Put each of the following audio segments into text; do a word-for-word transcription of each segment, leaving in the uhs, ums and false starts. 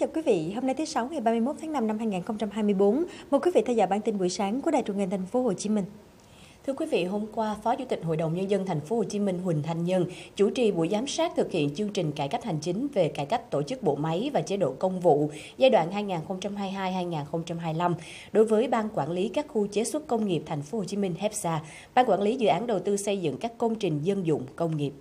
chào quý vị, hôm nay thứ Sáu ngày ba mươi mốt tháng năm năm hai nghìn không trăm hai mươi tư. Mời quý vị theo dõi bản tin buổi sáng của Đài Truyền hình Thành phố Hồ Chí Minh. Thưa quý vị, hôm qua, Phó Chủ tịch Hội đồng Nhân dân Thành phố Hồ Chí Minh Huỳnh Thanh Nhân chủ trì buổi giám sát thực hiện chương trình cải cách hành chính về cải cách tổ chức bộ máy và chế độ công vụ giai đoạn hai nghìn không trăm hai mươi hai đến hai nghìn không trăm hai mươi lăm đối với Ban Quản lý các khu chế xuất công nghiệp Thành phố Hồ Chí Minh (hép ét a), Ban Quản lý dự án đầu tư xây dựng các công trình dân dụng công nghiệp.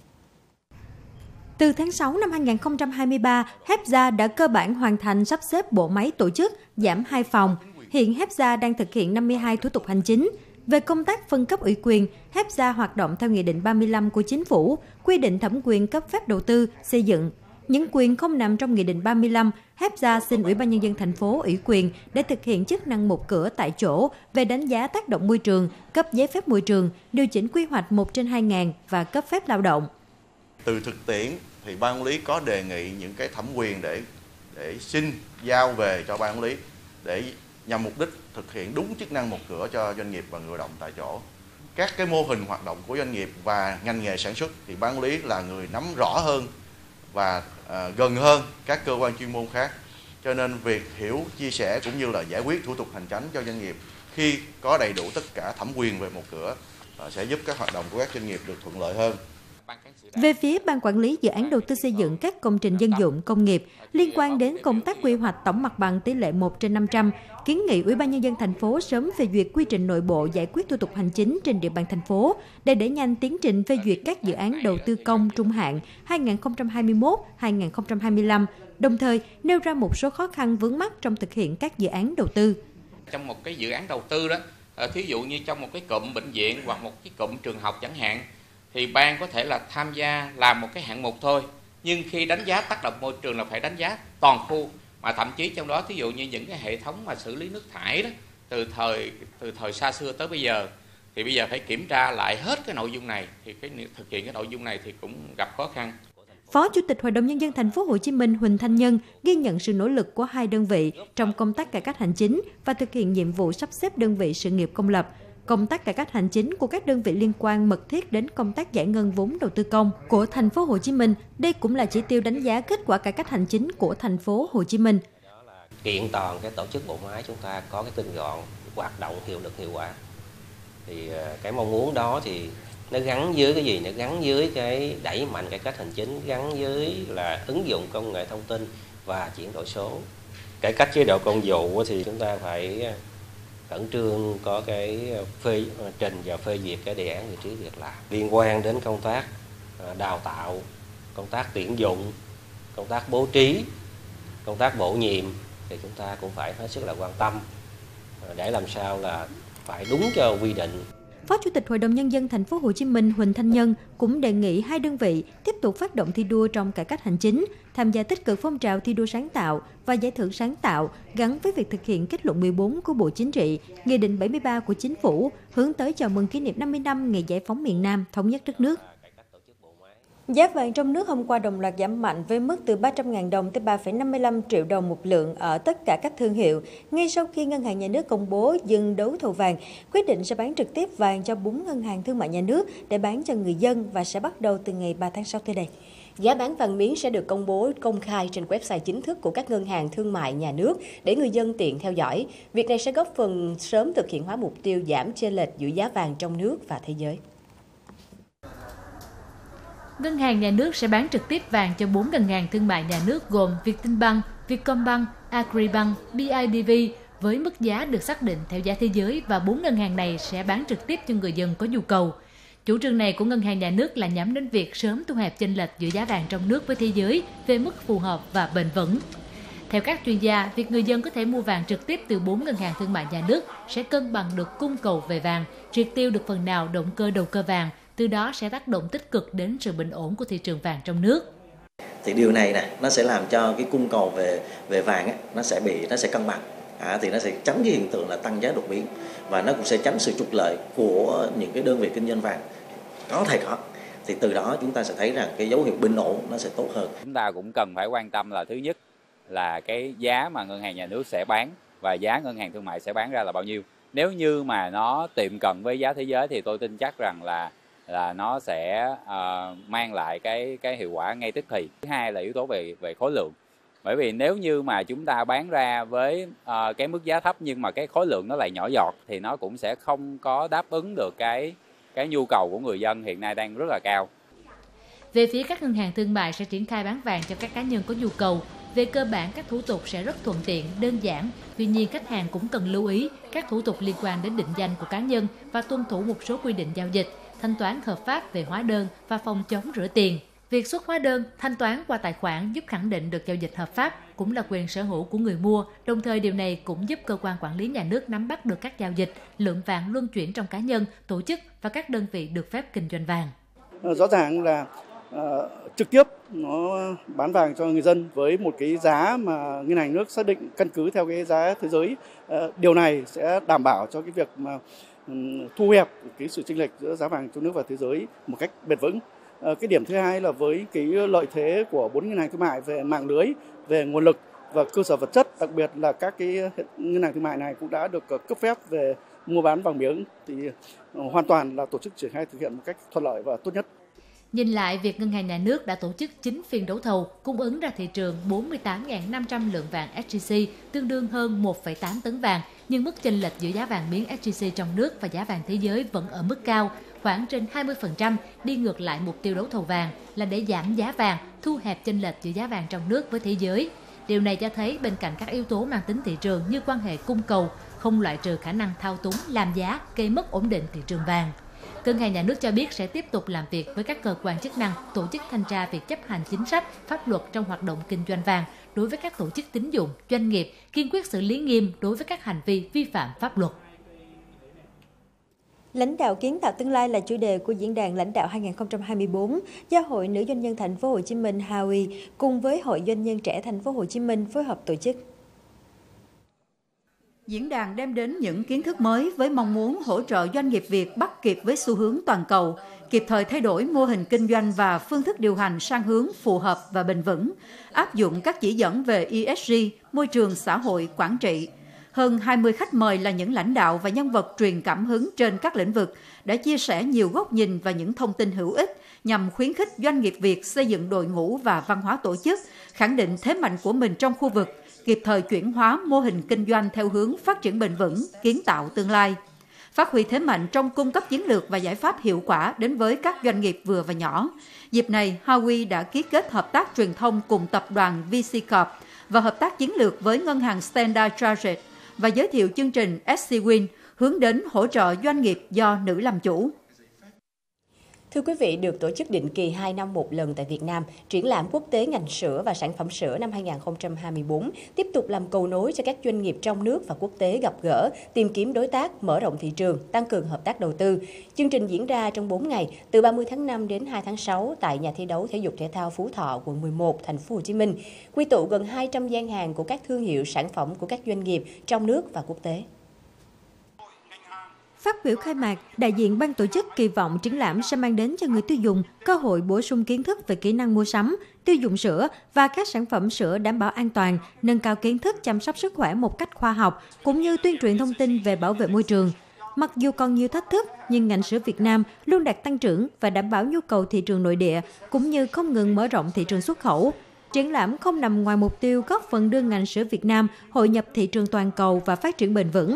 Từ tháng sáu năm hai nghìn không trăm hai mươi ba, hép ét a đã cơ bản hoàn thành sắp xếp bộ máy tổ chức, giảm hai phòng. Hiện hép ét a đang thực hiện năm mươi hai thủ tục hành chính. Về công tác phân cấp ủy quyền, hép ét a hoạt động theo Nghị định ba mươi lăm của Chính phủ, quy định thẩm quyền cấp phép đầu tư, xây dựng. Những quyền không nằm trong Nghị định ba mươi lăm, hép ét a xin Ủy ban Nhân dân thành phố ủy quyền để thực hiện chức năng một cửa tại chỗ về đánh giá tác động môi trường, cấp giấy phép môi trường, điều chỉnh quy hoạch một trên hai nghìn và cấp phép lao động. Từ thực tiễn thì Ban Quản lý có đề nghị những cái thẩm quyền để để xin giao về cho Ban Quản lý để nhằm mục đích thực hiện đúng chức năng một cửa cho doanh nghiệp và người lao động tại chỗ. Các cái mô hình hoạt động của doanh nghiệp và ngành nghề sản xuất thì Ban Quản lý là người nắm rõ hơn và à, gần hơn các cơ quan chuyên môn khác. Cho nên việc hiểu, chia sẻ cũng như là giải quyết thủ tục hành chính cho doanh nghiệp khi có đầy đủ tất cả thẩm quyền về một cửa à, sẽ giúp các hoạt động của các doanh nghiệp được thuận lợi hơn. Về phía Ban Quản lý dự án đầu tư xây dựng các công trình dân dụng công nghiệp liên quan đến công tác quy hoạch tổng mặt bằng tỷ lệ một trên năm trăm, kiến nghị Ủy ban Nhân dân thành phố sớm phê duyệt quy trình nội bộ giải quyết thủ tục hành chính trên địa bàn thành phố để đẩy nhanh tiến trình phê duyệt các dự án đầu tư công trung hạn hai nghìn không trăm hai mươi mốt đến hai nghìn không trăm hai mươi lăm, đồng thời nêu ra một số khó khăn vướng mắc trong thực hiện các dự án đầu tư. Trong một cái dự án đầu tư đó, thí dụ như trong một cái cụm bệnh viện hoặc một cái cụm trường học chẳng hạn, thì ban có thể là tham gia làm một cái hạng mục thôi, nhưng khi đánh giá tác động môi trường là phải đánh giá toàn khu, mà thậm chí trong đó thí dụ như những cái hệ thống mà xử lý nước thải đó từ thời từ thời xa xưa tới bây giờ thì bây giờ phải kiểm tra lại hết cái nội dung này, thì cái thực hiện cái nội dung này thì cũng gặp khó khăn. Phó Chủ tịch Hội đồng Nhân dân Thành phố Hồ Chí Minh Huỳnh Thanh Nhân ghi nhận sự nỗ lực của hai đơn vị trong công tác cải cách hành chính và thực hiện nhiệm vụ sắp xếp đơn vị sự nghiệp công lập. Công tác cải cách hành chính của các đơn vị liên quan mật thiết đến công tác giải ngân vốn đầu tư công của Thành phố Hồ Chí Minh. Đây cũng là chỉ tiêu đánh giá kết quả cải cách hành chính của Thành phố Hồ Chí Minh. Kiện toàn cái tổ chức bộ máy chúng ta có cái tinh gọn, hoạt động hiệu lực hiệu quả. Thì cái mong muốn đó thì nó gắn với cái gì? Nó gắn với cái đẩy mạnh cải cách hành chính, gắn với là ứng dụng công nghệ thông tin và chuyển đổi số. Cải cách chế độ công vụ thì chúng ta phải khẩn trương có cái phê trình và phê duyệt cái đề án vị trí việc làm liên quan đến công tác đào tạo, công tác tuyển dụng, công tác bố trí, công tác bổ nhiệm thì chúng ta cũng phải hết sức là quan tâm để làm sao là phải đúng cho quy định. Phó Chủ tịch Hội đồng Nhân dân Thành phố Hồ Chí Minh Huỳnh Thanh Nhân cũng đề nghị hai đơn vị tiếp tục phát động thi đua trong cải cách hành chính, tham gia tích cực phong trào thi đua sáng tạo và giải thưởng sáng tạo gắn với việc thực hiện kết luận mười bốn của Bộ Chính trị, Nghị định bảy mươi ba của Chính phủ hướng tới chào mừng kỷ niệm năm mươi năm ngày giải phóng miền Nam thống nhất đất nước. Giá vàng trong nước hôm qua đồng loạt giảm mạnh với mức từ ba trăm nghìn đồng tới ba phẩy năm mươi lăm triệu đồng một lượng ở tất cả các thương hiệu, ngay sau khi Ngân hàng Nhà nước công bố dừng đấu thầu vàng, quyết định sẽ bán trực tiếp vàng cho bốn ngân hàng thương mại nhà nước để bán cho người dân và sẽ bắt đầu từ ngày ba tháng sáu tới đây. Giá bán vàng miếng sẽ được công bố công khai trên website chính thức của các ngân hàng thương mại nhà nước để người dân tiện theo dõi. Việc này sẽ góp phần sớm thực hiện hóa mục tiêu giảm chênh lệch giữa giá vàng trong nước và thế giới. Ngân hàng nhà nước sẽ bán trực tiếp vàng cho bốn ngân hàng thương mại nhà nước gồm Vietinbank, Vietcombank, Agribank, bê i đê vê với mức giá được xác định theo giá thế giới và bốn ngân hàng này sẽ bán trực tiếp cho người dân có nhu cầu. Chủ trương này của ngân hàng nhà nước là nhắm đến việc sớm thu hẹp chênh lệch giữa giá vàng trong nước với thế giới về mức phù hợp và bền vững. Theo các chuyên gia, việc người dân có thể mua vàng trực tiếp từ bốn ngân hàng thương mại nhà nước sẽ cân bằng được cung cầu về vàng, triệt tiêu được phần nào động cơ đầu cơ vàng, từ đó sẽ tác động tích cực đến sự bình ổn của thị trường vàng trong nước. Thì điều này nè, nó sẽ làm cho cái cung cầu về về vàng á, nó sẽ bị nó sẽ cân bằng, à, thì nó sẽ tránh cái hiện tượng là tăng giá đột biến và nó cũng sẽ tránh sự trục lợi của những cái đơn vị kinh doanh vàng có thể có. Thì từ đó chúng ta sẽ thấy rằng cái dấu hiệu bình ổn nó sẽ tốt hơn. Chúng ta cũng cần phải quan tâm là thứ nhất là cái giá mà ngân hàng nhà nước sẽ bán và giá ngân hàng thương mại sẽ bán ra là bao nhiêu. Nếu như mà nó tiệm cận với giá thế giới thì tôi tin chắc rằng là là nó sẽ uh, mang lại cái cái hiệu quả ngay tức thì. Thứ hai là yếu tố về về khối lượng. Bởi vì nếu như mà chúng ta bán ra với uh, cái mức giá thấp nhưng mà cái khối lượng nó lại nhỏ giọt thì nó cũng sẽ không có đáp ứng được cái cái nhu cầu của người dân hiện nay đang rất là cao. Về phía các ngân hàng thương mại sẽ triển khai bán vàng cho các cá nhân có nhu cầu. Về cơ bản, các thủ tục sẽ rất thuận tiện, đơn giản. Tuy nhiên, khách hàng cũng cần lưu ý các thủ tục liên quan đến định danh của cá nhân và tuân thủ một số quy định giao dịch, thanh toán hợp pháp về hóa đơn và phòng chống rửa tiền. Việc xuất hóa đơn, thanh toán qua tài khoản giúp khẳng định được giao dịch hợp pháp, cũng là quyền sở hữu của người mua. Đồng thời điều này cũng giúp cơ quan quản lý nhà nước nắm bắt được các giao dịch, lượng vàng luân chuyển trong cá nhân, tổ chức và các đơn vị được phép kinh doanh vàng. Rõ ràng là uh, trực tiếp nó bán vàng cho người dân với một cái giá mà ngân hàng nước xác định căn cứ theo cái giá thế giới. Uh, điều này sẽ đảm bảo cho cái việc mà um, thu hẹp cái sự chênh lệch giữa giá vàng trong nước và thế giới một cách bền vững. Cái điểm thứ hai là với cái lợi thế của bốn ngân hàng thương mại về mạng lưới, về nguồn lực và cơ sở vật chất, đặc biệt là các cái ngân hàng thương mại này cũng đã được cấp phép về mua bán vàng miếng thì hoàn toàn là tổ chức triển khai thực hiện một cách thuận lợi và tốt nhất. Nhìn lại, việc Ngân hàng Nhà nước đã tổ chức chín phiên đấu thầu cung ứng ra thị trường bốn mươi tám nghìn năm trăm lượng vàng ét gi xê, tương đương hơn một phẩy tám tấn vàng, nhưng mức chênh lệch giữa giá vàng miếng ét gi xê trong nước và giá vàng thế giới vẫn ở mức cao, khoảng trên hai mươi phần trăm, đi ngược lại mục tiêu đấu thầu vàng là để giảm giá vàng, thu hẹp chênh lệch giữa giá vàng trong nước với thế giới. Điều này cho thấy bên cạnh các yếu tố mang tính thị trường như quan hệ cung cầu, không loại trừ khả năng thao túng, làm giá, gây mất ổn định thị trường vàng. Ngân hàng Nhà nước cho biết sẽ tiếp tục làm việc với các cơ quan chức năng, tổ chức thanh tra việc chấp hành chính sách, pháp luật trong hoạt động kinh doanh vàng đối với các tổ chức tín dụng, doanh nghiệp, kiên quyết xử lý nghiêm đối với các hành vi vi phạm pháp luật. Lãnh đạo kiến tạo tương lai là chủ đề của diễn đàn lãnh đạo hai không hai tư do Hội Nữ doanh nhân Thành phố Hồ Chí Minh H U I cùng với Hội Doanh nhân trẻ Thành phố Hồ Chí Minh phối hợp tổ chức. Diễn đàn đem đến những kiến thức mới với mong muốn hỗ trợ doanh nghiệp Việt bắt kịp với xu hướng toàn cầu, kịp thời thay đổi mô hình kinh doanh và phương thức điều hành sang hướng phù hợp và bền vững, áp dụng các chỉ dẫn về E S G, môi trường xã hội, quản trị. Hơn hai mươi khách mời là những lãnh đạo và nhân vật truyền cảm hứng trên các lĩnh vực đã chia sẻ nhiều góc nhìn và những thông tin hữu ích nhằm khuyến khích doanh nghiệp Việt xây dựng đội ngũ và văn hóa tổ chức, khẳng định thế mạnh của mình trong khu vực, kịp thời chuyển hóa mô hình kinh doanh theo hướng phát triển bền vững, kiến tạo tương lai. Phát huy thế mạnh trong cung cấp chiến lược và giải pháp hiệu quả đến với các doanh nghiệp vừa và nhỏ. Dịp này, H U I đã ký kết hợp tác truyền thông cùng tập đoàn vê xê Corp và hợp tác chiến lược với ngân hàng Standard Chartered và giới thiệu chương trình ét xê Win hướng đến hỗ trợ doanh nghiệp do nữ làm chủ. Thưa quý vị, được tổ chức định kỳ hai năm một lần tại Việt Nam, triển lãm quốc tế ngành sữa và sản phẩm sữa năm hai không hai tư tiếp tục làm cầu nối cho các doanh nghiệp trong nước và quốc tế gặp gỡ, tìm kiếm đối tác, mở rộng thị trường, tăng cường hợp tác đầu tư. Chương trình diễn ra trong bốn ngày, từ ba mươi tháng năm đến hai tháng sáu tại nhà thi đấu thể dục thể thao Phú Thọ, quận mười một, Thành phố Hồ Chí Minh, quy tụ gần hai trăm gian hàng của các thương hiệu sản phẩm của các doanh nghiệp trong nước và quốc tế. Phát biểu khai mạc, đại diện ban tổ chức kỳ vọng triển lãm sẽ mang đến cho người tiêu dùng cơ hội bổ sung kiến thức về kỹ năng mua sắm, tiêu dùng sữa và các sản phẩm sữa đảm bảo an toàn, nâng cao kiến thức chăm sóc sức khỏe một cách khoa học, cũng như tuyên truyền thông tin về bảo vệ môi trường. Mặc dù còn nhiều thách thức, nhưng ngành sữa Việt Nam luôn đạt tăng trưởng và đảm bảo nhu cầu thị trường nội địa, cũng như không ngừng mở rộng thị trường xuất khẩu. Triển lãm không nằm ngoài mục tiêu góp phần đưa ngành sữa Việt Nam hội nhập thị trường toàn cầu và phát triển bền vững.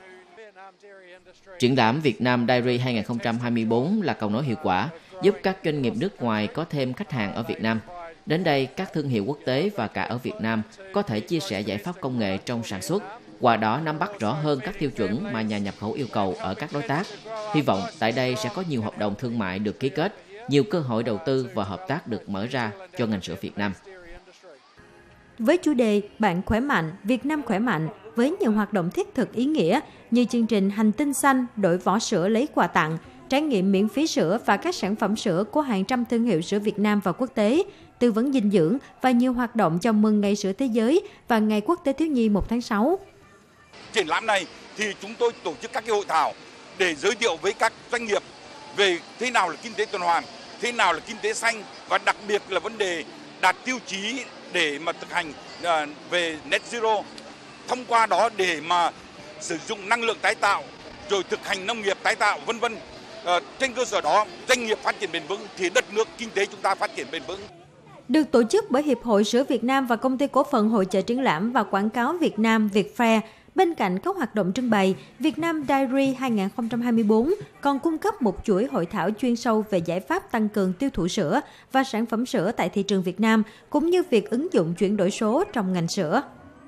Triển lãm Việt Nam Dairy hai không hai tư là cầu nối hiệu quả, giúp các doanh nghiệp nước ngoài có thêm khách hàng ở Việt Nam. Đến đây, các thương hiệu quốc tế và cả ở Việt Nam có thể chia sẻ giải pháp công nghệ trong sản xuất, qua đó nắm bắt rõ hơn các tiêu chuẩn mà nhà nhập khẩu yêu cầu ở các đối tác. Hy vọng tại đây sẽ có nhiều hợp đồng thương mại được ký kết, nhiều cơ hội đầu tư và hợp tác được mở ra cho ngành sữa Việt Nam. Với chủ đề Bạn khỏe mạnh, Việt Nam khỏe mạnh, với nhiều hoạt động thiết thực ý nghĩa như chương trình Hành tinh xanh, đổi vỏ sữa lấy quà tặng, trải nghiệm miễn phí sữa và các sản phẩm sữa của hàng trăm thương hiệu sữa Việt Nam và quốc tế, tư vấn dinh dưỡng và nhiều hoạt động chào mừng Ngày sữa Thế giới và Ngày Quốc tế Thiếu nhi một tháng sáu. Triển lãm này thì chúng tôi tổ chức các cái hội thảo để giới thiệu với các doanh nghiệp về thế nào là kinh tế tuần hoàn, thế nào là kinh tế xanh và đặc biệt là vấn đề đạt tiêu chí để mà thực hành về net zero. Thông qua đó để mà sử dụng năng lượng tái tạo, rồi thực hành nông nghiệp tái tạo, vân vân. À, trên cơ sở đó, doanh nghiệp phát triển bền vững thì đất nước, kinh tế chúng ta phát triển bền vững. được tổ chức bởi Hiệp hội Sữa Việt Nam và Công ty Cổ phần Hội chợ triển lãm và quảng cáo Việt Nam Vietfair. Bên cạnh các hoạt động trưng bày, Việt Nam Dairy hai không hai tư còn cung cấp một chuỗi hội thảo chuyên sâu về giải pháp tăng cường tiêu thụ sữa và sản phẩm sữa tại thị trường Việt Nam, cũng như việc ứng dụng chuyển đổi số trong ngành sữa.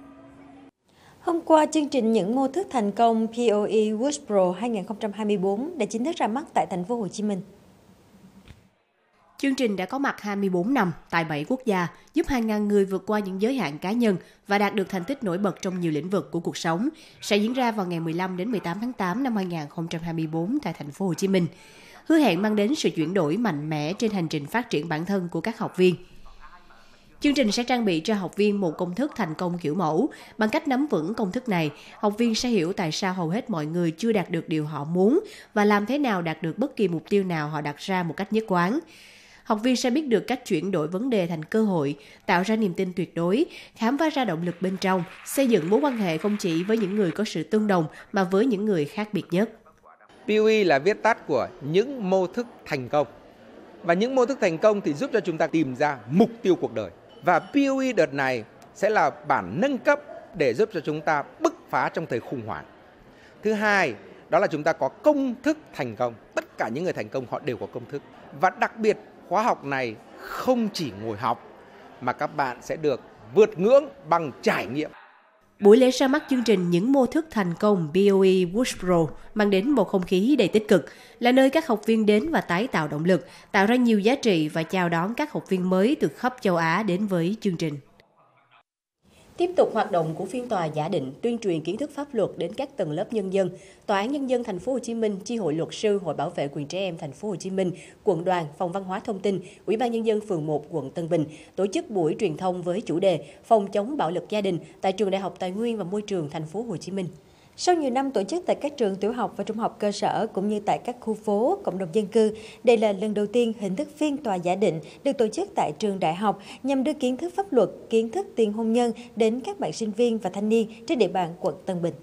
Hôm qua, chương trình Những mô thức thành công pê o e Woodsboro hai không hai tư đã chính thức ra mắt tại thành phố Hồ Chí Minh. Chương trình đã có mặt hai mươi tư năm tại bảy quốc gia, giúp hàng ngàn người vượt qua những giới hạn cá nhân và đạt được thành tích nổi bật trong nhiều lĩnh vực của cuộc sống. Sẽ diễn ra vào ngày mười lăm đến mười tám tháng tám năm hai không hai tư tại thành phố Hồ Chí Minh, hứa hẹn mang đến sự chuyển đổi mạnh mẽ trên hành trình phát triển bản thân của các học viên. Chương trình sẽ trang bị cho học viên một công thức thành công kiểu mẫu. Bằng cách nắm vững công thức này, học viên sẽ hiểu tại sao hầu hết mọi người chưa đạt được điều họ muốn và làm thế nào đạt được bất kỳ mục tiêu nào họ đặt ra một cách nhất quán. Học viên sẽ biết được cách chuyển đổi vấn đề thành cơ hội, tạo ra niềm tin tuyệt đối, khám phá ra động lực bên trong, xây dựng mối quan hệ không chỉ với những người có sự tương đồng mà với những người khác biệt nhất. pê o e là viết tắt của những mô thức thành công. Và những mô thức thành công thì giúp cho chúng ta tìm ra mục tiêu cuộc đời. Và pê o e đợt này sẽ là bản nâng cấp để giúp cho chúng ta bứt phá trong thời khủng hoảng. Thứ hai, đó là chúng ta có công thức thành công. Tất cả những người thành công họ đều có công thức. Và đặc biệt, khóa học này không chỉ ngồi học mà các bạn sẽ được vượt ngưỡng bằng trải nghiệm. Buổi lễ ra mắt chương trình Những mô thức thành công pê o e Woodsboro mang đến một không khí đầy tích cực, là nơi các học viên đến và tái tạo động lực, tạo ra nhiều giá trị và chào đón các học viên mới từ khắp châu Á đến với chương trình. Tiếp tục hoạt động của phiên tòa giả định tuyên truyền kiến thức pháp luật đến các tầng lớp nhân dân, Tòa án Nhân dân Thành phố Hồ Chí Minh, Chi hội luật sư, Hội bảo vệ quyền trẻ em Thành phố Hồ Chí Minh, Quận đoàn, Phòng Văn hóa Thông tin, Ủy ban Nhân dân phường một, quận Tân Bình tổ chức buổi truyền thông với chủ đề phòng chống bạo lực gia đình tại Trường Đại học Tài nguyên và Môi trường Thành phố Hồ Chí Minh. Sau nhiều năm tổ chức tại các trường tiểu học và trung học cơ sở cũng như tại các khu phố, cộng đồng dân cư, đây là lần đầu tiên hình thức phiên tòa giả định được tổ chức tại trường đại học nhằm đưa kiến thức pháp luật, kiến thức tiền hôn nhân đến các bạn sinh viên và thanh niên trên địa bàn quận Tân Bình.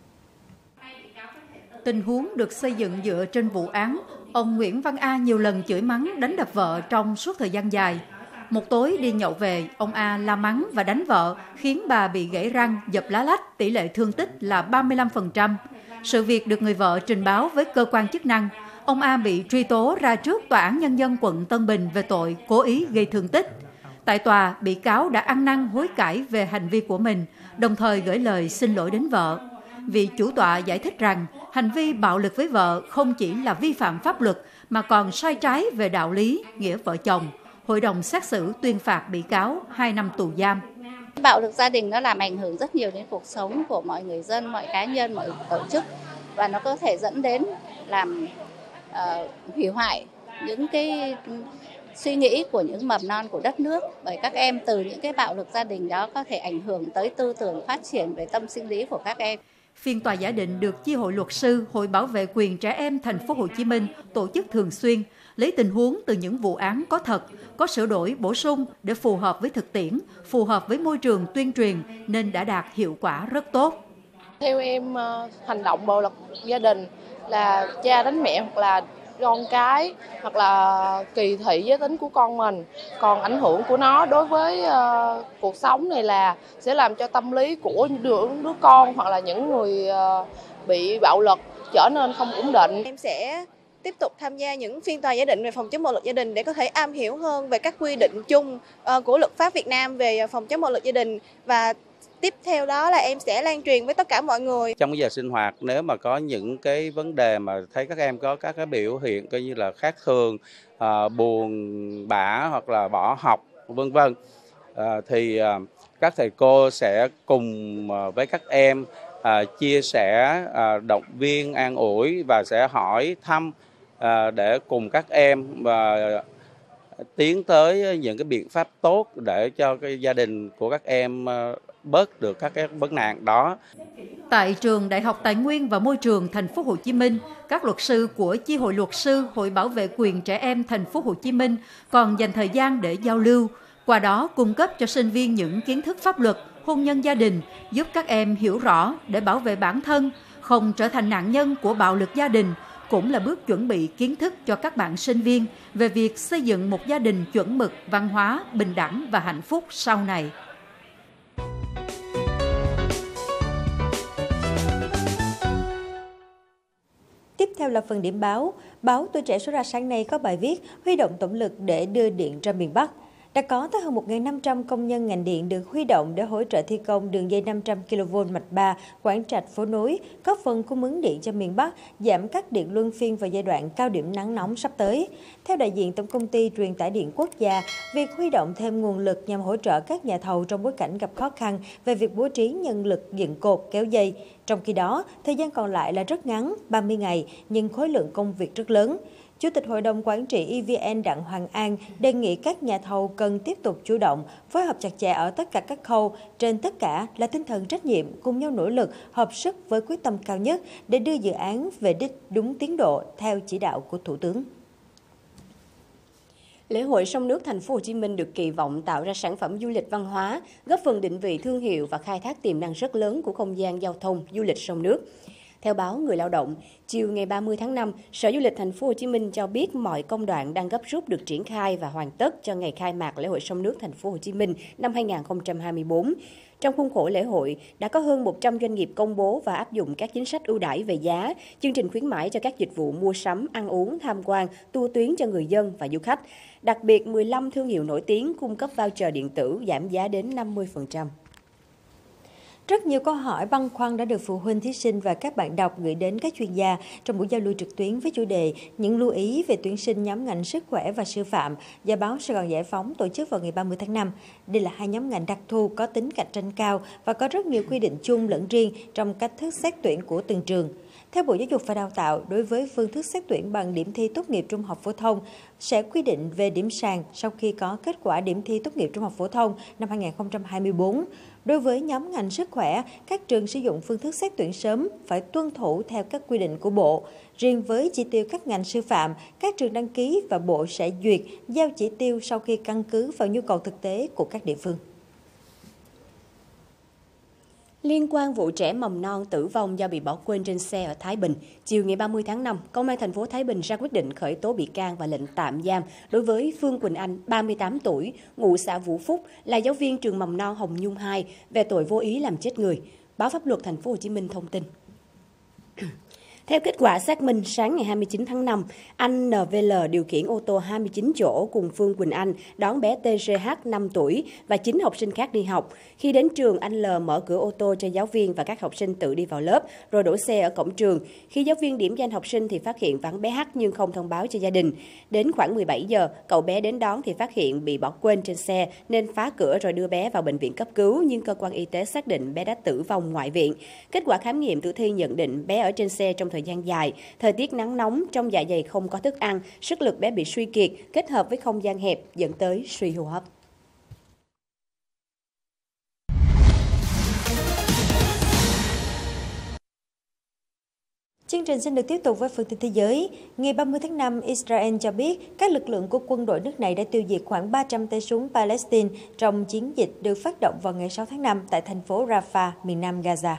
Tình huống được xây dựng dựa trên vụ án ông Nguyễn Văn A nhiều lần chửi mắng đánh đập vợ trong suốt thời gian dài. Một tối đi nhậu về, ông A la mắng và đánh vợ, khiến bà bị gãy răng, dập lá lách, tỷ lệ thương tích là ba mươi lăm phần trăm. Sự việc được người vợ trình báo với cơ quan chức năng. Ông A bị truy tố ra trước Tòa án Nhân dân quận Tân Bình về tội cố ý gây thương tích. Tại tòa, bị cáo đã ăn năn hối cải về hành vi của mình, đồng thời gửi lời xin lỗi đến vợ. Vị chủ tọa giải thích rằng, hành vi bạo lực với vợ không chỉ là vi phạm pháp luật, mà còn sai trái về đạo lý, nghĩa vợ chồng. Hội đồng xét xử tuyên phạt bị cáo hai năm tù giam. Bạo lực gia đình nó làm ảnh hưởng rất nhiều đến cuộc sống của mọi người dân, mọi cá nhân, mọi tổ chức, và nó có thể dẫn đến làm uh, hủy hoại những cái suy nghĩ của những mầm non của đất nước. Bởi các em từ những cái bạo lực gia đình đó có thể ảnh hưởng tới tư tưởng phát triển về tâm sinh lý của các em. Phiên tòa giả định được Chi hội luật sư, Hội bảo vệ quyền trẻ em Thành phố Hồ Chí Minh tổ chức thường xuyên, lấy tình huống từ những vụ án có thật, có sửa đổi bổ sung để phù hợp với thực tiễn, phù hợp với môi trường tuyên truyền nên đã đạt hiệu quả rất tốt. Theo em, hành động bạo lực gia đình là cha đánh mẹ hoặc là con cái hoặc là kỳ thị giới tính của con mình, còn ảnh hưởng của nó đối với uh, cuộc sống này là sẽ làm cho tâm lý của đứa, đứa con hoặc là những người uh, bị bạo lực trở nên không ổn định. Em sẽ tiếp tục tham gia những phiên tòa giả định về phòng chống bạo lực gia đình để có thể am hiểu hơn về các quy định chung uh, của luật pháp Việt Nam về phòng chống bạo lực gia đình, và tiếp theo đó là em sẽ lan truyền với tất cả mọi người. Trong cái giờ sinh hoạt, nếu mà có những cái vấn đề mà thấy các em có các cái biểu hiện coi như là khác thường, à, buồn bã hoặc là bỏ học vân vân, à, thì à, các thầy cô sẽ cùng à, với các em à, chia sẻ, à, động viên, an ủi và sẽ hỏi thăm à, để cùng các em và tiến tới những cái biện pháp tốt để cho cái gia đình của các em bớt được các cái vấn nạn đó. Tại trường Đại học Tài nguyên và Môi trường Thành phố Hồ Chí Minh, các luật sư của Chi hội luật sư, Hội bảo vệ quyền trẻ em Thành phố Hồ Chí Minh còn dành thời gian để giao lưu, qua đó cung cấp cho sinh viên những kiến thức pháp luật, hôn nhân gia đình, giúp các em hiểu rõ để bảo vệ bản thân, không trở thành nạn nhân của bạo lực gia đình, cũng là bước chuẩn bị kiến thức cho các bạn sinh viên về việc xây dựng một gia đình chuẩn mực, văn hóa, bình đẳng và hạnh phúc sau này. Tiếp theo là phần điểm báo. Báo Tuổi Trẻ số ra sáng nay có bài viết huy động tổng lực để đưa điện ra miền Bắc. Đã có tới hơn một nghìn năm trăm công nhân ngành điện được huy động để hỗ trợ thi công đường dây năm trăm ki lô vôn mạch ba Quảng Trạch - Phố Nối, góp phần cung ứng điện cho miền Bắc, giảm cắt điện luân phiên vào giai đoạn cao điểm nắng nóng sắp tới. Theo đại diện Tổng công ty Truyền tải điện quốc gia, việc huy động thêm nguồn lực nhằm hỗ trợ các nhà thầu trong bối cảnh gặp khó khăn về việc bố trí nhân lực dựng cột, kéo dây. Trong khi đó, thời gian còn lại là rất ngắn, ba mươi ngày, nhưng khối lượng công việc rất lớn. Chủ tịch Hội đồng Quản trị e vê en Đặng Hoàng An đề nghị các nhà thầu cần tiếp tục chủ động, phối hợp chặt chẽ ở tất cả các khâu, trên tất cả là tinh thần trách nhiệm, cùng nhau nỗ lực, hợp sức với quyết tâm cao nhất để đưa dự án về đích đúng tiến độ theo chỉ đạo của Thủ tướng. Lễ hội sông nước Thành phố Hồ Chí Minh được kỳ vọng tạo ra sản phẩm du lịch văn hóa, góp phần định vị thương hiệu và khai thác tiềm năng rất lớn của không gian giao thông du lịch sông nước. Theo báo Người Lao động, chiều ngày ba mươi tháng năm, Sở Du lịch Thành phố Hồ Chí Minh cho biết mọi công đoạn đang gấp rút được triển khai và hoàn tất cho ngày khai mạc lễ hội sông nước Thành phố Hồ Chí Minh năm hai nghìn không trăm hai mươi tư. Trong khuôn khổ lễ hội, đã có hơn một trăm doanh nghiệp công bố và áp dụng các chính sách ưu đãi về giá, chương trình khuyến mãi cho các dịch vụ mua sắm, ăn uống, tham quan, tour tuyến cho người dân và du khách. Đặc biệt, mười lăm thương hiệu nổi tiếng cung cấp voucher điện tử giảm giá đến năm mươi phần trăm. Rất nhiều câu hỏi băn khoăn đã được phụ huynh, thí sinh và các bạn đọc gửi đến các chuyên gia trong buổi giao lưu trực tuyến với chủ đề những lưu ý về tuyển sinh nhóm ngành sức khỏe và sư phạm do báo Sài Gòn Giải phóng tổ chức vào ngày ba mươi tháng năm. Đây là hai nhóm ngành đặc thù có tính cạnh tranh cao và có rất nhiều quy định chung lẫn riêng trong cách thức xét tuyển của từng trường. Theo Bộ Giáo dục và Đào tạo, đối với phương thức xét tuyển bằng điểm thi tốt nghiệp trung học phổ thông sẽ quy định về điểm sàn sau khi có kết quả điểm thi tốt nghiệp trung học phổ thông năm hai nghìn không trăm hai mươi tư. Đối với nhóm ngành sức khỏe, các trường sử dụng phương thức xét tuyển sớm phải tuân thủ theo các quy định của Bộ. Riêng với chỉ tiêu các ngành sư phạm, các trường đăng ký và Bộ sẽ duyệt, giao chỉ tiêu sau khi căn cứ vào nhu cầu thực tế của các địa phương. Liên quan vụ trẻ mầm non tử vong do bị bỏ quên trên xe ở Thái Bình, chiều ngày ba mươi tháng năm, Công an thành phố Thái Bình ra quyết định khởi tố bị can và lệnh tạm giam đối với Phương Quỳnh Anh, ba mươi tám tuổi, ngụ xã Vũ Phúc, là giáo viên trường mầm non Hồng Nhung hai về tội vô ý làm chết người. Báo Pháp luật Thành phố Hồ Chí Minh thông tin. Theo kết quả xác minh, sáng ngày hai mươi chín tháng năm, anh en vê lờ điều khiển ô tô hai mươi chín chỗ cùng Phương Quỳnh Anh đón bé tê giê hát năm tuổi và chín học sinh khác đi học. Khi đến trường, anh L mở cửa ô tô cho giáo viên và các học sinh tự đi vào lớp, rồi đổ xe ở cổng trường. Khi giáo viên điểm danh học sinh thì phát hiện vắng bé H nhưng không thông báo cho gia đình. Đến khoảng mười bảy giờ, cậu bé đến đón thì phát hiện bị bỏ quên trên xe nên phá cửa rồi đưa bé vào bệnh viện cấp cứu, nhưng cơ quan y tế xác định bé đã tử vong ngoại viện. Kết quả khám nghiệm tử thi nhận định bé ở trên xe trong thời gian dài, thời tiết nắng nóng, trong dạ dày không có thức ăn, sức lực bé bị suy kiệt, kết hợp với không gian hẹp dẫn tới suy hô hấp. Chương trình xin được tiếp tục với phần tin thế giới. Ngày ba mươi tháng năm, Israel cho biết các lực lượng của quân đội nước này đã tiêu diệt khoảng ba trăm tay súng Palestine trong chiến dịch được phát động vào ngày sáu tháng năm tại thành phố Rafah, miền nam Gaza.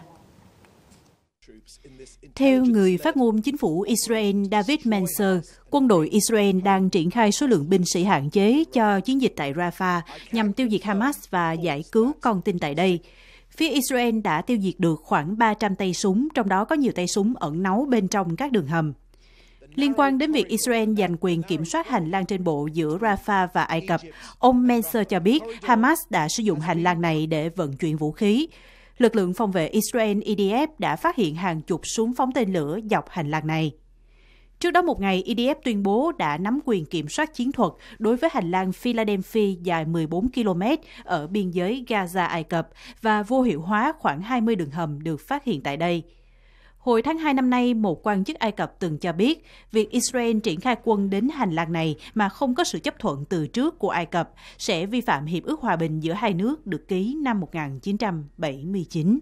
Theo người phát ngôn chính phủ Israel David Menser, quân đội Israel đang triển khai số lượng binh sĩ hạn chế cho chiến dịch tại Rafah nhằm tiêu diệt Hamas và giải cứu con tin tại đây. Phía Israel đã tiêu diệt được khoảng ba trăm tay súng, trong đó có nhiều tay súng ẩn náu bên trong các đường hầm. Liên quan đến việc Israel giành quyền kiểm soát hành lang trên bộ giữa Rafah và Ai Cập, ông Menser cho biết Hamas đã sử dụng hành lang này để vận chuyển vũ khí. Lực lượng phòng vệ Israel I D F đã phát hiện hàng chục súng phóng tên lửa dọc hành lang này. Trước đó một ngày, I D F tuyên bố đã nắm quyền kiểm soát chiến thuật đối với hành lang Philadelphia dài mười bốn ki lô mét ở biên giới Gaza Ai Cập và vô hiệu hóa khoảng hai mươi đường hầm được phát hiện tại đây. Hồi tháng hai năm nay, một quan chức Ai Cập từng cho biết việc Israel triển khai quân đến hành lang này mà không có sự chấp thuận từ trước của Ai Cập sẽ vi phạm Hiệp ước Hòa bình giữa hai nước được ký năm một nghìn chín trăm bảy mươi chín.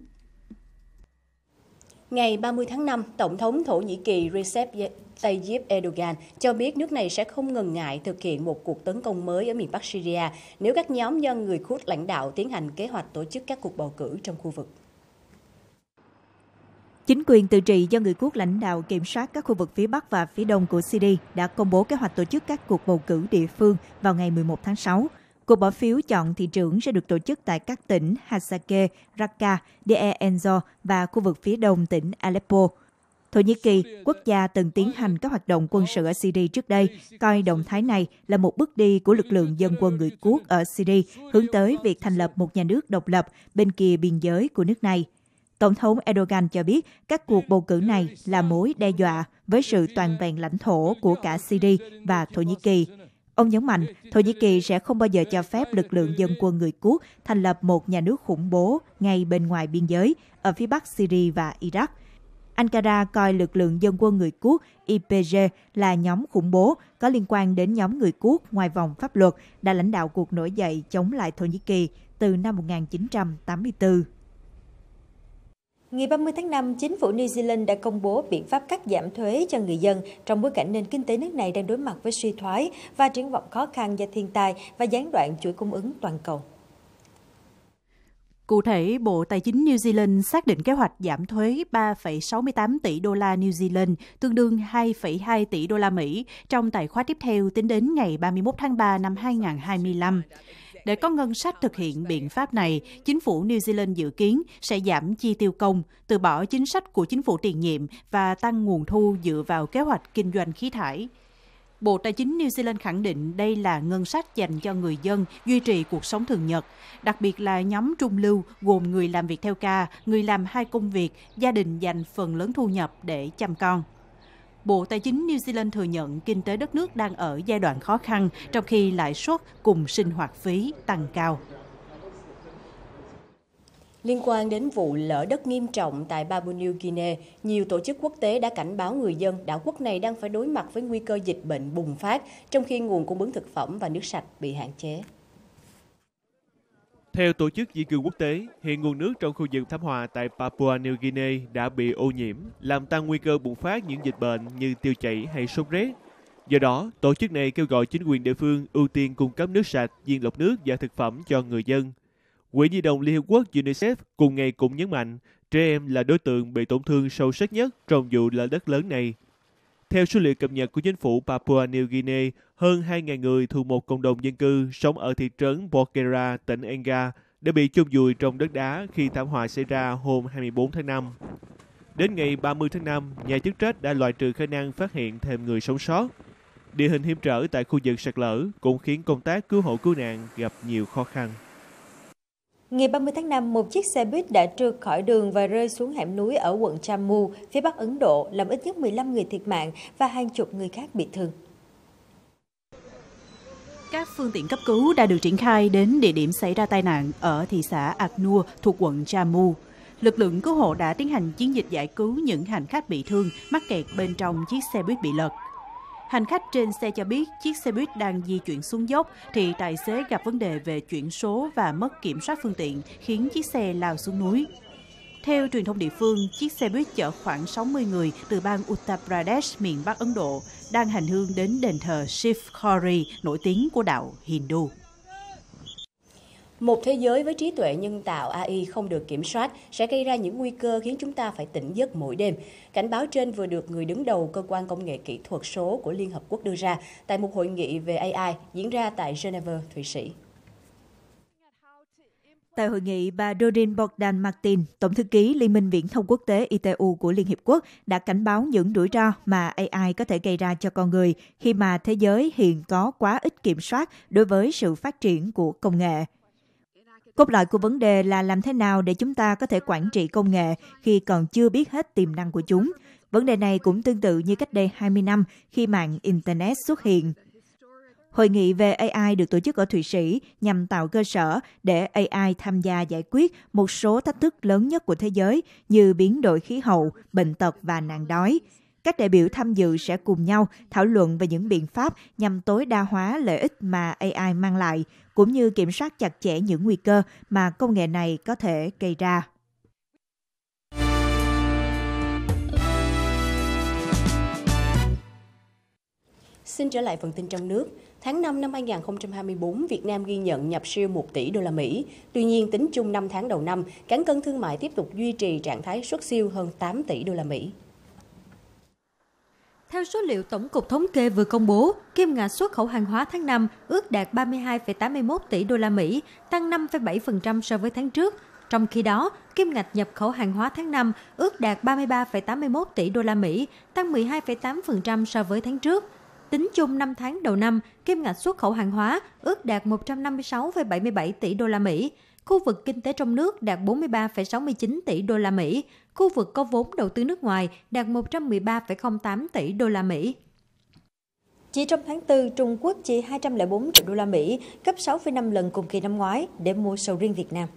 Ngày ba mươi tháng năm, Tổng thống Thổ Nhĩ Kỳ Recep Tayyip Erdogan cho biết nước này sẽ không ngần ngại thực hiện một cuộc tấn công mới ở miền Bắc Syria nếu các nhóm do người Kurd lãnh đạo tiến hành kế hoạch tổ chức các cuộc bầu cử trong khu vực. Chính quyền tự trị do người Quốc lãnh đạo kiểm soát các khu vực phía Bắc và phía Đông của Syria đã công bố kế hoạch tổ chức các cuộc bầu cử địa phương vào ngày mười một tháng sáu. Cuộc bỏ phiếu chọn thị trưởng sẽ được tổ chức tại các tỉnh Hasakeh, Raqqa, Deir ez-Zor và khu vực phía đông tỉnh Aleppo. Thổ Nhĩ Kỳ, quốc gia từng tiến hành các hoạt động quân sự ở Syria trước đây, coi động thái này là một bước đi của lực lượng dân quân người Quốc ở Syria hướng tới việc thành lập một nhà nước độc lập bên kia biên giới của nước này. Tổng thống Erdogan cho biết các cuộc bầu cử này là mối đe dọa với sự toàn vẹn lãnh thổ của cả Syria và Thổ Nhĩ Kỳ. Ông nhấn mạnh Thổ Nhĩ Kỳ sẽ không bao giờ cho phép lực lượng dân quân người Quốc thành lập một nhà nước khủng bố ngay bên ngoài biên giới ở phía bắc Syria và Iraq. Ankara coi lực lượng dân quân người Quốc i pê giê là nhóm khủng bố có liên quan đến nhóm người Quốc ngoài vòng pháp luật đã lãnh đạo cuộc nổi dậy chống lại Thổ Nhĩ Kỳ từ năm một nghìn chín trăm tám mươi tư. Ngày ba mươi tháng năm, chính phủ New Zealand đã công bố biện pháp cắt giảm thuế cho người dân trong bối cảnh nền kinh tế nước này đang đối mặt với suy thoái và triển vọng khó khăn do thiên tai và gián đoạn chuỗi cung ứng toàn cầu. Cụ thể, Bộ Tài chính New Zealand xác định kế hoạch giảm thuế ba phẩy sáu mươi tám tỷ đô la New Zealand, tương đương hai phẩy hai tỷ đô la Mỹ trong tài khóa tiếp theo tính đến ngày ba mươi mốt tháng ba năm hai nghìn không trăm hai mươi lăm. Để có ngân sách thực hiện biện pháp này, chính phủ New Zealand dự kiến sẽ giảm chi tiêu công, từ bỏ chính sách của chính phủ tiền nhiệm và tăng nguồn thu dựa vào kế hoạch kinh doanh khí thải. Bộ Tài chính New Zealand khẳng định đây là ngân sách dành cho người dân duy trì cuộc sống thường nhật, đặc biệt là nhóm trung lưu gồm người làm việc theo ca, người làm hai công việc, gia đình dành phần lớn thu nhập để chăm con. Bộ Tài chính New Zealand thừa nhận kinh tế đất nước đang ở giai đoạn khó khăn, trong khi lãi suất cùng sinh hoạt phí tăng cao. Liên quan đến vụ lở đất nghiêm trọng tại Papua New Guinea, nhiều tổ chức quốc tế đã cảnh báo người dân đảo quốc này đang phải đối mặt với nguy cơ dịch bệnh bùng phát, trong khi nguồn cung ứng thực phẩm và nước sạch bị hạn chế. Theo Tổ chức Di cư Quốc tế, hiện nguồn nước trong khu vực thảm họa tại Papua New Guinea đã bị ô nhiễm, làm tăng nguy cơ bùng phát những dịch bệnh như tiêu chảy hay sốt rét. Do đó, tổ chức này kêu gọi chính quyền địa phương ưu tiên cung cấp nước sạch, viên lọc nước và thực phẩm cho người dân. Quỹ Nhi đồng Liên Hợp Quốc UNICEF cùng ngày cũng nhấn mạnh trẻ em là đối tượng bị tổn thương sâu sắc nhất trong vụ lở đất lớn này. Theo số liệu cập nhật của chính phủ Papua New Guinea, hơn hai nghìn người thuộc một cộng đồng dân cư sống ở thị trấn Porkera, tỉnh Enga đã bị chôn vùi trong đất đá khi thảm họa xảy ra hôm hai mươi tư tháng năm. Đến ngày ba mươi tháng năm, nhà chức trách đã loại trừ khả năng phát hiện thêm người sống sót. Địa hình hiểm trở tại khu vực sạt lở cũng khiến công tác cứu hộ cứu nạn gặp nhiều khó khăn. Ngày ba mươi tháng năm, một chiếc xe buýt đã trượt khỏi đường và rơi xuống hẻm núi ở quận Jammu, phía bắc Ấn Độ, làm ít nhất mười lăm người thiệt mạng và hàng chục người khác bị thương. Các phương tiện cấp cứu đã được triển khai đến địa điểm xảy ra tai nạn ở thị xã Aknur thuộc quận Jammu. Lực lượng cứu hộ đã tiến hành chiến dịch giải cứu những hành khách bị thương mắc kẹt bên trong chiếc xe buýt bị lật. Hành khách trên xe cho biết chiếc xe buýt đang di chuyển xuống dốc thì tài xế gặp vấn đề về chuyển số và mất kiểm soát phương tiện khiến chiếc xe lao xuống núi. Theo truyền thông địa phương, chiếc xe buýt chở khoảng sáu mươi người từ bang Uttar Pradesh, miền Bắc Ấn Độ, đang hành hương đến đền thờ Shiv Khori nổi tiếng của đạo Hindu. Một thế giới với trí tuệ nhân tạo a i không được kiểm soát sẽ gây ra những nguy cơ khiến chúng ta phải tỉnh giấc mỗi đêm. Cảnh báo trên vừa được người đứng đầu cơ quan công nghệ kỹ thuật số của Liên Hợp Quốc đưa ra tại một hội nghị về a i diễn ra tại Geneva, Thụy Sĩ. Tại hội nghị, bà Doreen Bogdan Martin, Tổng thư ký Liên minh Viễn thông Quốc tế i tê u của Liên Hiệp Quốc, đã cảnh báo những rủi ro mà a i có thể gây ra cho con người khi mà thế giới hiện có quá ít kiểm soát đối với sự phát triển của công nghệ. Cốt lõi của vấn đề là làm thế nào để chúng ta có thể quản trị công nghệ khi còn chưa biết hết tiềm năng của chúng. Vấn đề này cũng tương tự như cách đây hai mươi năm khi mạng Internet xuất hiện. Hội nghị về a i được tổ chức ở Thụy Sĩ nhằm tạo cơ sở để a i tham gia giải quyết một số thách thức lớn nhất của thế giới như biến đổi khí hậu, bệnh tật và nạn đói. Các đại biểu tham dự sẽ cùng nhau thảo luận về những biện pháp nhằm tối đa hóa lợi ích mà a i mang lại, cũng như kiểm soát chặt chẽ những nguy cơ mà công nghệ này có thể gây ra. Xin trở lại phần tin trong nước. Tháng năm năm hai nghìn không trăm hai mươi tư, Việt Nam ghi nhận nhập siêu một tỷ đô la Mỹ. Tuy nhiên, tính chung năm tháng đầu năm, cán cân thương mại tiếp tục duy trì trạng thái xuất siêu hơn tám tỷ đô la Mỹ. Theo số liệu Tổng cục Thống kê vừa công bố, kim ngạch xuất khẩu hàng hóa tháng năm ước đạt ba mươi hai phẩy tám mươi mốt tỷ đô la Mỹ, tăng năm phẩy bảy phần trăm so với tháng trước. Trong khi đó, kim ngạch nhập khẩu hàng hóa tháng năm ước đạt ba mươi ba phẩy tám mươi mốt tỷ đô la Mỹ, tăng mười hai phẩy tám phần trăm so với tháng trước. Tính chung năm tháng đầu năm, kim ngạch xuất khẩu hàng hóa ước đạt một trăm năm mươi sáu phẩy bảy mươi bảy tỷ đô la Mỹ. Khu vực kinh tế trong nước đạt bốn mươi ba phẩy sáu mươi chín tỷ đô la Mỹ, khu vực có vốn đầu tư nước ngoài đạt một trăm mười ba phẩy không tám tỷ đô la Mỹ. Chỉ trong tháng tư, Trung Quốc chi hai trăm lẻ bốn triệu đô la Mỹ, gấp sáu phẩy năm lần cùng kỳ năm ngoái để mua sầu riêng Việt Nam.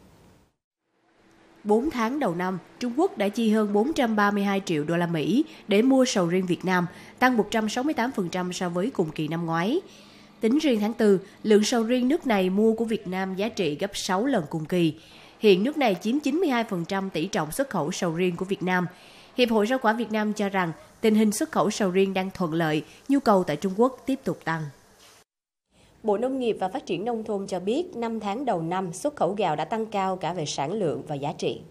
bốn tháng đầu năm, Trung Quốc đã chi hơn bốn trăm ba mươi hai triệu đô la Mỹ để mua sầu riêng Việt Nam, tăng một trăm sáu mươi tám phần trăm so với cùng kỳ năm ngoái. Tính riêng tháng tư, lượng sầu riêng nước này mua của Việt Nam giá trị gấp sáu lần cùng kỳ. Hiện nước này chiếm chín mươi hai phần trăm tỷ trọng xuất khẩu sầu riêng của Việt Nam. Hiệp hội Rau quả Việt Nam cho rằng tình hình xuất khẩu sầu riêng đang thuận lợi, nhu cầu tại Trung Quốc tiếp tục tăng. Bộ Nông nghiệp và Phát triển Nông thôn cho biết, năm tháng đầu năm, xuất khẩu gạo đã tăng cao cả về sản lượng và giá trị.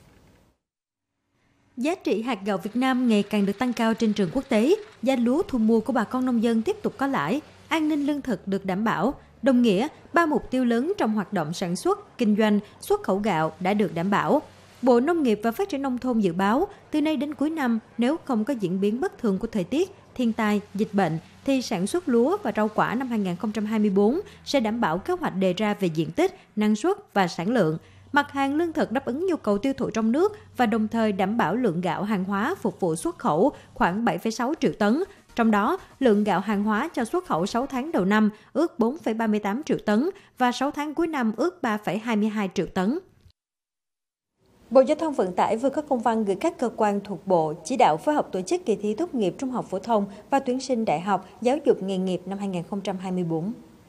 Giá trị hạt gạo Việt Nam ngày càng được tăng cao trên trường quốc tế, giá lúa thu mua của bà con nông dân tiếp tục có lãi, an ninh lương thực được đảm bảo, đồng nghĩa ba mục tiêu lớn trong hoạt động sản xuất, kinh doanh, xuất khẩu gạo đã được đảm bảo. Bộ Nông nghiệp và Phát triển Nông thôn dự báo, từ nay đến cuối năm, nếu không có diễn biến bất thường của thời tiết, thiên tai, dịch bệnh, thì sản xuất lúa và rau quả năm hai nghìn không trăm hai mươi tư sẽ đảm bảo kế hoạch đề ra về diện tích, năng suất và sản lượng. Mặt hàng lương thực đáp ứng nhu cầu tiêu thụ trong nước và đồng thời đảm bảo lượng gạo hàng hóa phục vụ xuất khẩu khoảng bảy phẩy sáu triệu tấn. Trong đó, lượng gạo hàng hóa cho xuất khẩu sáu tháng đầu năm ước bốn phẩy ba mươi tám triệu tấn và sáu tháng cuối năm ước ba phẩy hai mươi hai triệu tấn. Bộ Giao thông Vận tải vừa có công văn gửi các cơ quan thuộc Bộ chỉ đạo phối hợp tổ chức kỳ thi tốt nghiệp trung học phổ thông và tuyển sinh đại học giáo dục nghề nghiệp năm hai nghìn không trăm hai mươi tư.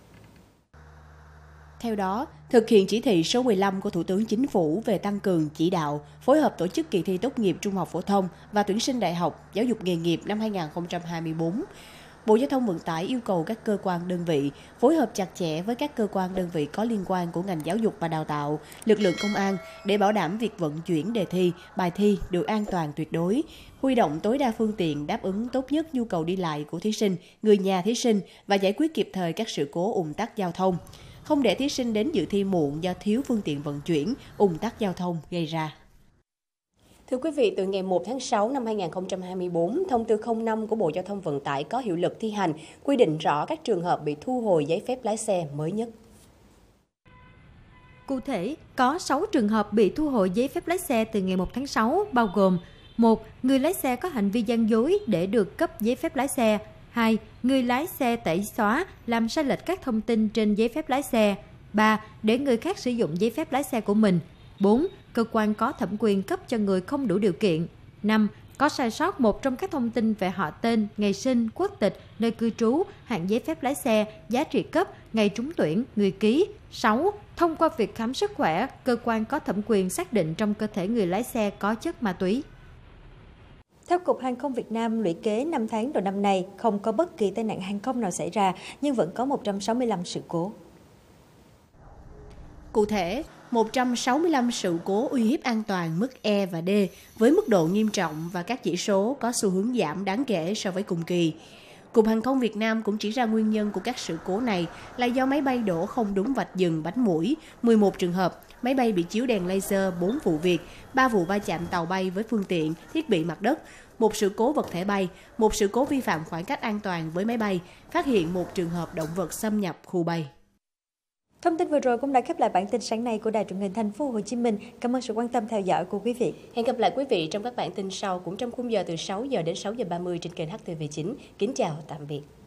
Theo đó, thực hiện chỉ thị số mười lăm của Thủ tướng Chính phủ về tăng cường chỉ đạo, phối hợp tổ chức kỳ thi tốt nghiệp trung học phổ thông và tuyển sinh đại học giáo dục nghề nghiệp năm hai nghìn không trăm hai mươi tư. Bộ Giao thông Vận tải yêu cầu các cơ quan đơn vị phối hợp chặt chẽ với các cơ quan đơn vị có liên quan của ngành giáo dục và đào tạo, lực lượng công an để bảo đảm việc vận chuyển đề thi, bài thi được an toàn tuyệt đối, huy động tối đa phương tiện đáp ứng tốt nhất nhu cầu đi lại của thí sinh, người nhà thí sinh và giải quyết kịp thời các sự cố ùn tắc giao thông. Không để thí sinh đến dự thi muộn do thiếu phương tiện vận chuyển, ùn tắc giao thông gây ra. Thưa quý vị, từ ngày một tháng sáu năm hai nghìn không trăm hai mươi tư, thông tư không năm của Bộ Giao thông Vận tải có hiệu lực thi hành, quy định rõ các trường hợp bị thu hồi giấy phép lái xe mới nhất. Cụ thể, có sáu trường hợp bị thu hồi giấy phép lái xe từ ngày một tháng sáu, bao gồm: một. Người lái xe có hành vi gian dối để được cấp giấy phép lái xe. hai. Người lái xe tẩy xóa, làm sai lệch các thông tin trên giấy phép lái xe. ba. Để người khác sử dụng giấy phép lái xe của mình. bốn. Cơ quan có thẩm quyền cấp cho người không đủ điều kiện. năm. Có sai sót một trong các thông tin về họ tên, ngày sinh, quốc tịch, nơi cư trú, hạn giấy phép lái xe, giá trị cấp, ngày trúng tuyển, người ký. sáu. Thông qua việc khám sức khỏe, cơ quan có thẩm quyền xác định trong cơ thể người lái xe có chất ma túy. Theo Cục Hàng không Việt Nam, lũy kế năm tháng đầu năm nay không có bất kỳ tai nạn hàng không nào xảy ra, nhưng vẫn có một trăm sáu mươi lăm sự cố. Cụ thể, một trăm sáu mươi lăm sự cố uy hiếp an toàn mức E và D với mức độ nghiêm trọng và các chỉ số có xu hướng giảm đáng kể so với cùng kỳ. Cục Hàng không Việt Nam cũng chỉ ra nguyên nhân của các sự cố này là do máy bay đổ không đúng vạch dừng bánh mũi, mười một trường hợp, máy bay bị chiếu đèn laser bốn vụ việc, ba vụ va chạm tàu bay với phương tiện, thiết bị mặt đất, một sự cố vật thể bay, một sự cố vi phạm khoảng cách an toàn với máy bay, phát hiện một trường hợp động vật xâm nhập khu bay. Thông tin vừa rồi cũng đã khép lại bản tin sáng nay của Đài Truyền hình Thành phố Hồ Chí Minh. Cảm ơn sự quan tâm theo dõi của quý vị. Hẹn gặp lại quý vị trong các bản tin sau cũng trong khung giờ từ sáu giờ đến sáu giờ ba mươi trên kênh H T V chín. Kính chào tạm biệt.